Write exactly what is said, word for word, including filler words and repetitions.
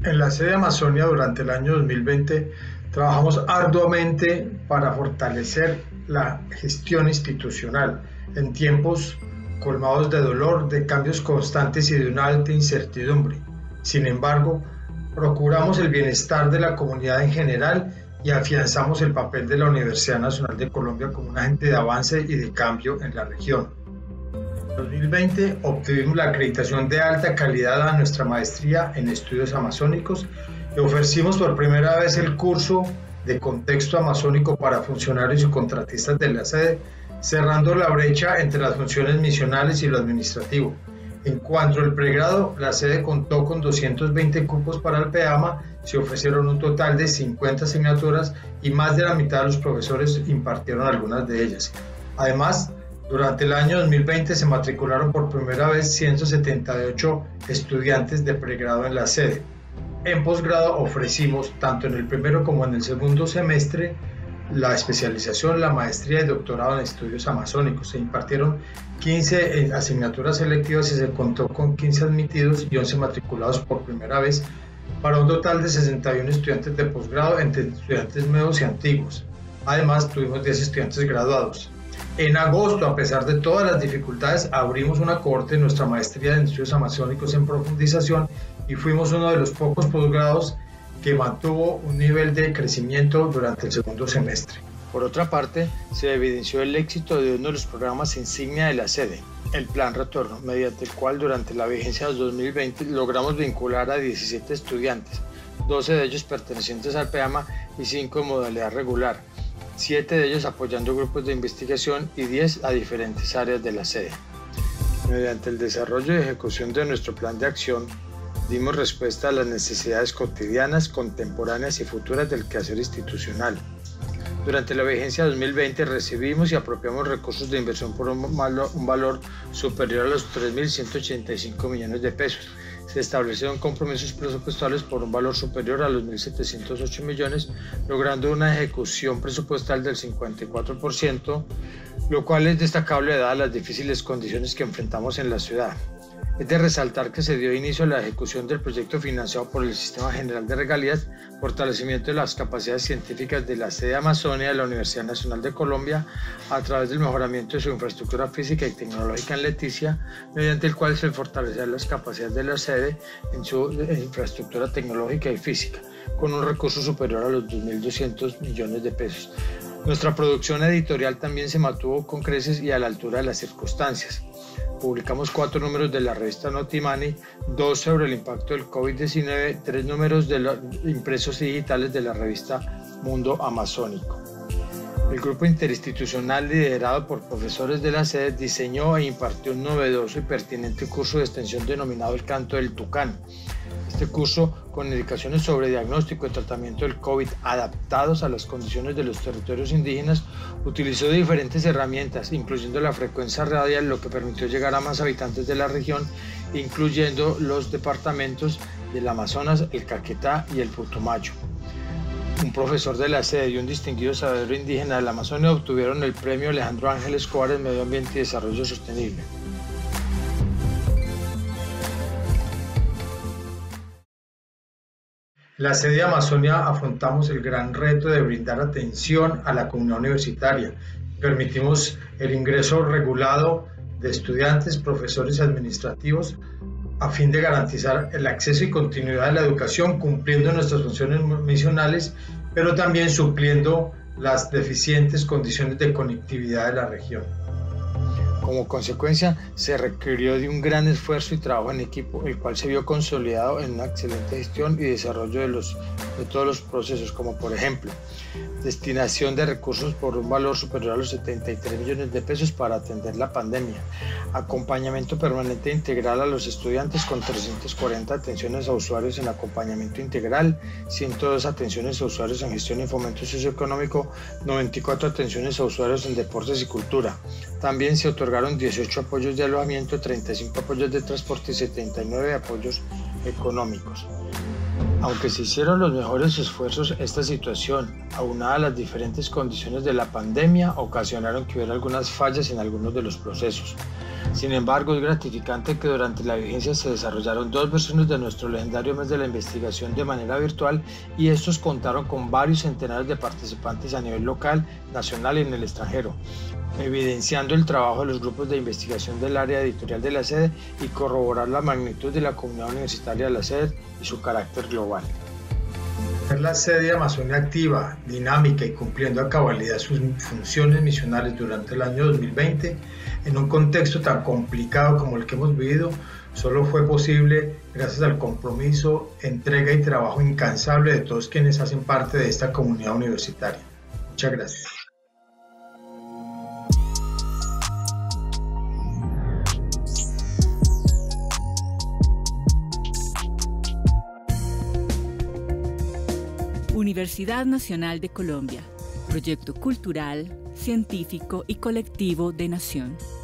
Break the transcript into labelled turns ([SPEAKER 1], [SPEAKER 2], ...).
[SPEAKER 1] En la sede de Amazonia durante el año dos mil veinte trabajamos arduamente para fortalecer la gestión institucional en tiempos colmados de dolor, de cambios constantes y de una alta incertidumbre. Sin embargo, procuramos el bienestar de la comunidad en general y afianzamos el papel de la Universidad Nacional de Colombia como un agente de avance y de cambio en la región. En dos mil veinte obtuvimos la acreditación de alta calidad a nuestra maestría en estudios amazónicos y ofrecimos por primera vez el curso de contexto amazónico para funcionarios y contratistas de la sede, cerrando la brecha entre las funciones misionales y lo administrativo. En cuanto al pregrado, la sede contó con doscientos veinte cupos para el PEAMA, se ofrecieron un total de cincuenta asignaturas y más de la mitad de los profesores impartieron algunas de ellas. Además, durante el año dos mil veinte se matricularon por primera vez ciento setenta y ocho estudiantes de pregrado en la sede. En posgrado ofrecimos, tanto en el primero como en el segundo semestre, la especialización, la maestría y doctorado en estudios amazónicos. Se impartieron quince asignaturas selectivas y se contó con quince admitidos y once matriculados por primera vez, para un total de sesenta y uno estudiantes de posgrado entre estudiantes nuevos y antiguos. Además, tuvimos diez estudiantes graduados. En agosto, a pesar de todas las dificultades, abrimos una cohorte de nuestra maestría en estudios amazónicos en profundización y fuimos uno de los pocos posgrados que mantuvo un nivel de crecimiento durante el segundo semestre.
[SPEAKER 2] Por otra parte, se evidenció el éxito de uno de los programas insignia de la sede, el Plan Retorno, mediante el cual durante la vigencia de dos mil veinte logramos vincular a diecisiete estudiantes, doce de ellos pertenecientes al PEAMA y cinco en modalidad regular, siete de ellos apoyando grupos de investigación y diez a diferentes áreas de la sede. Mediante el desarrollo y ejecución de nuestro plan de acción, dimos respuesta a las necesidades cotidianas, contemporáneas y futuras del quehacer institucional. Durante la vigencia dos mil veinte recibimos y apropiamos recursos de inversión por un valor superior a los tres mil ciento ochenta y cinco millones de pesos. Se establecieron compromisos presupuestales por un valor superior a los mil setecientos ocho millones, logrando una ejecución presupuestal del cincuenta y cuatro por ciento, lo cual es destacable dadas las difíciles condiciones que enfrentamos en la ciudad. Es de resaltar que se dio inicio a la ejecución del proyecto financiado por el Sistema General de Regalías, fortalecimiento de las capacidades científicas de la sede Amazonia de la Universidad Nacional de Colombia a través del mejoramiento de su infraestructura física y tecnológica en Leticia, mediante el cual se fortalecerán las capacidades de la sede en su infraestructura tecnológica y física, con un recurso superior a los dos mil doscientos millones de pesos. Nuestra producción editorial también se mantuvo con creces y a la altura de las circunstancias. Publicamos cuatro números de la revista Notimani, dos sobre el impacto del COVID diecinueve, tres números de los impresos digitales de la revista Mundo Amazónico. El grupo interinstitucional liderado por profesores de la sede diseñó e impartió un novedoso y pertinente curso de extensión denominado El Canto del Tucán. Este curso, con indicaciones sobre diagnóstico y tratamiento del COVID adaptados a las condiciones de los territorios indígenas, utilizó diferentes herramientas, incluyendo la frecuencia radial, lo que permitió llegar a más habitantes de la región, incluyendo los departamentos del Amazonas, el Caquetá y el Putumayo. Un profesor de la sede y un distinguido sabedor indígena de la Amazonia obtuvieron el premio Alejandro Ángel Escobar en Medio Ambiente y Desarrollo Sostenible.
[SPEAKER 1] En la sede de Amazonia afrontamos el gran reto de brindar atención a la comunidad universitaria. Permitimos el ingreso regulado de estudiantes, profesores y administrativos a fin de garantizar el acceso y continuidad de la educación, cumpliendo nuestras funciones misionales, pero también supliendo las deficientes condiciones de conectividad de la región.
[SPEAKER 2] Como consecuencia, se requirió de un gran esfuerzo y trabajo en equipo, el cual se vio consolidado en una excelente gestión y desarrollo de, los, de todos los procesos, como por ejemplo, destinación de recursos por un valor superior a los setenta y tres millones de pesos para atender la pandemia, acompañamiento permanente integral a los estudiantes con trescientas cuarenta atenciones a usuarios en acompañamiento integral, ciento dos atenciones a usuarios en gestión y fomento socioeconómico, noventa y cuatro atenciones a usuarios en deportes y cultura. También se otorgaron dieciocho apoyos de alojamiento, treinta y cinco apoyos de transporte y setenta y nueve apoyos económicos. Aunque se hicieron los mejores esfuerzos, esta situación, aunada a las diferentes condiciones de la pandemia, ocasionaron que hubiera algunas fallas en algunos de los procesos. Sin embargo, es gratificante que durante la vigencia se desarrollaron dos versiones de nuestro legendario mes de la investigación de manera virtual y estos contaron con varios centenares de participantes a nivel local, nacional y en el extranjero, evidenciando el trabajo de los grupos de investigación del área editorial de la sede y corroborar la magnitud de la comunidad universitaria de la sede y su carácter global.
[SPEAKER 1] La sede Amazonia activa, dinámica y cumpliendo a cabalidad sus funciones misionales durante el año dos mil veinte en un contexto tan complicado como el que hemos vivido solo fue posible gracias al compromiso, entrega y trabajo incansable de todos quienes hacen parte de esta comunidad universitaria. Muchas gracias.
[SPEAKER 3] Universidad Nacional de Colombia, proyecto cultural, científico y colectivo de nación.